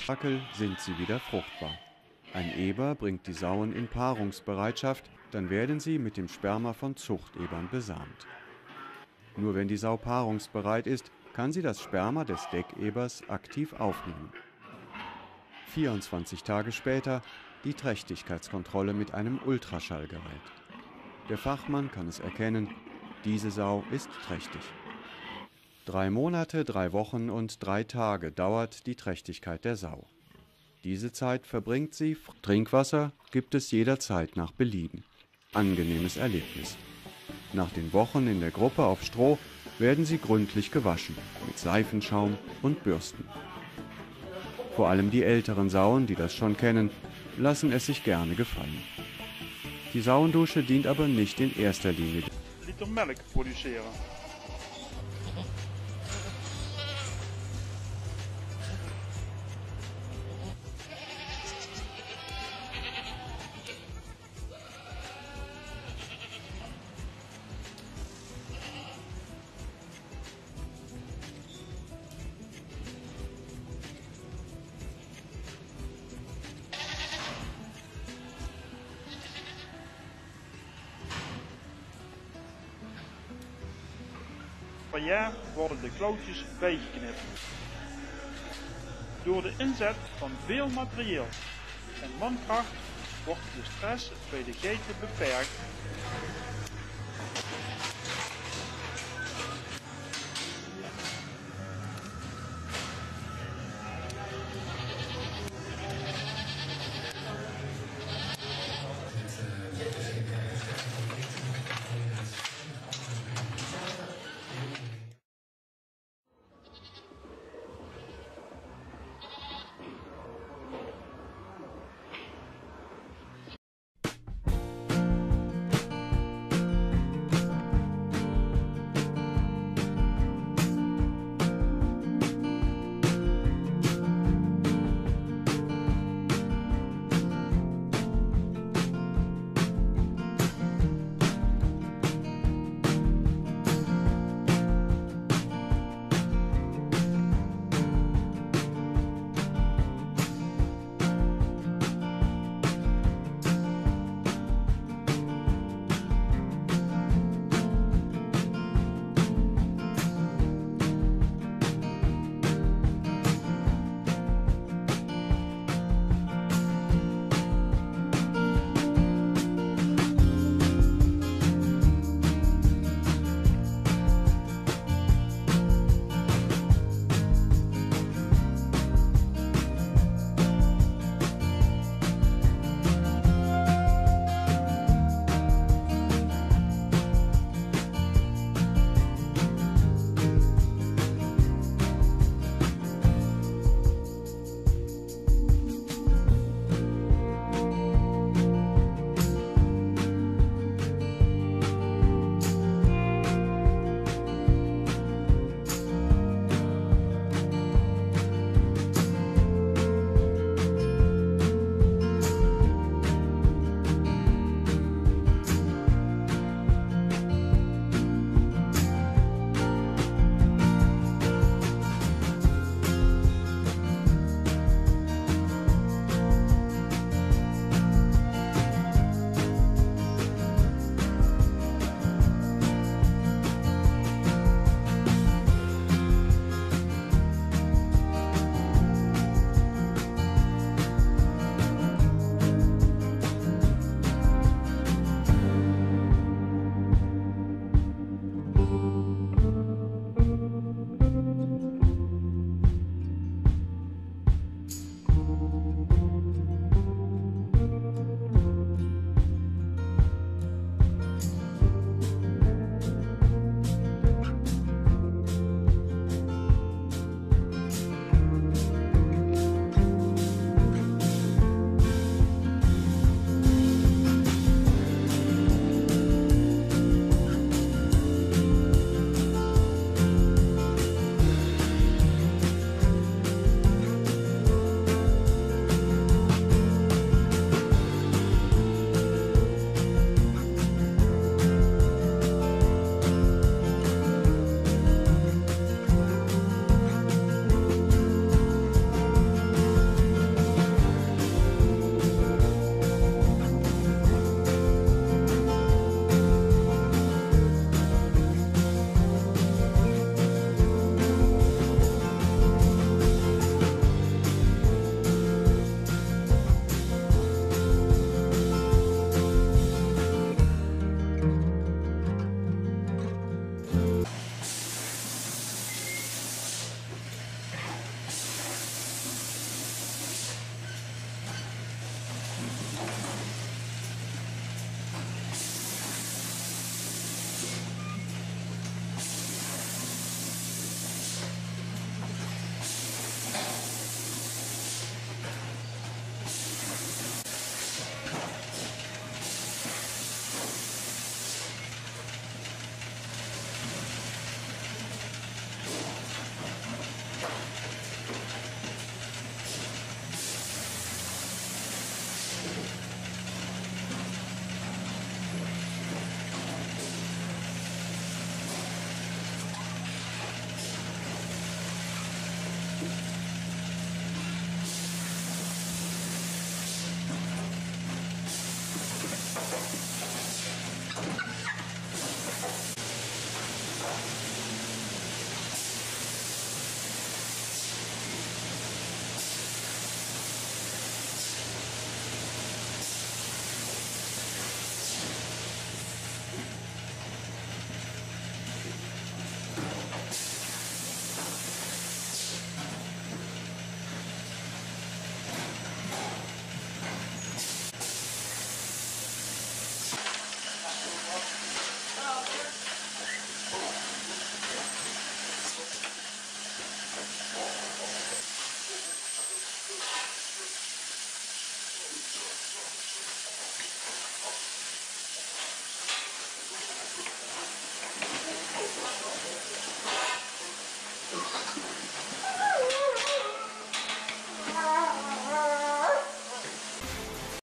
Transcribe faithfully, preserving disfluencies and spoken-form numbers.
Dackel sind sie wieder fruchtbar. Ein Eber bringt die Sauen in Paarungsbereitschaft, dann werden sie mit dem Sperma von Zuchtebern besamt. Nur wenn die Sau paarungsbereit ist, kann sie das Sperma des Deckebers aktiv aufnehmen. vierundzwanzig Tage später die Trächtigkeitskontrolle mit einem Ultraschallgerät. Der Fachmann kann es erkennen, diese Sau ist trächtig. Drei Monate, drei Wochen und drei Tage dauert die Trächtigkeit der Sau. Diese Zeit verbringt sie, Trinkwasser gibt es jederzeit nach Belieben. Angenehmes Erlebnis. Nach den Wochen in der Gruppe auf Stroh werden sie gründlich gewaschen, mit Seifenschaum und Bürsten. Vor allem die älteren Sauen, die das schon kennen, lassen es sich gerne gefallen. Die Sauendusche dient aber nicht in erster Linie. Liter Melk produceren. Per jaar worden de klootjes bijgeknipt. Door de inzet van veel materieel en mankracht wordt de stress bij de geiten beperkt.